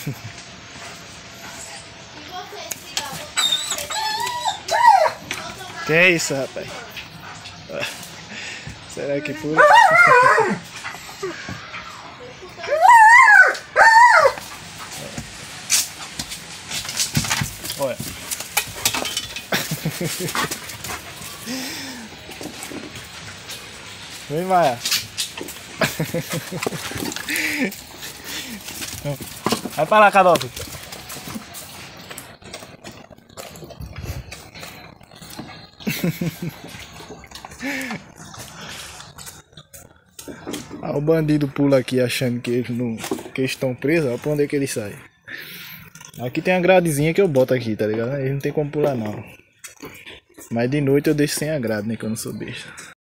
Que é isso, rapaz? Será que pula? Olha. Vem, Maia. Vai pra lá, Cadolfo. Ah, o bandido pula aqui achando que eles, não, que eles estão presos. Olha pra onde é que eles saem. Aqui tem a gradezinha que eu boto aqui, tá ligado? Eles não tem como pular não. Mas de noite eu deixo sem a grade, né? Que eu não sou besta.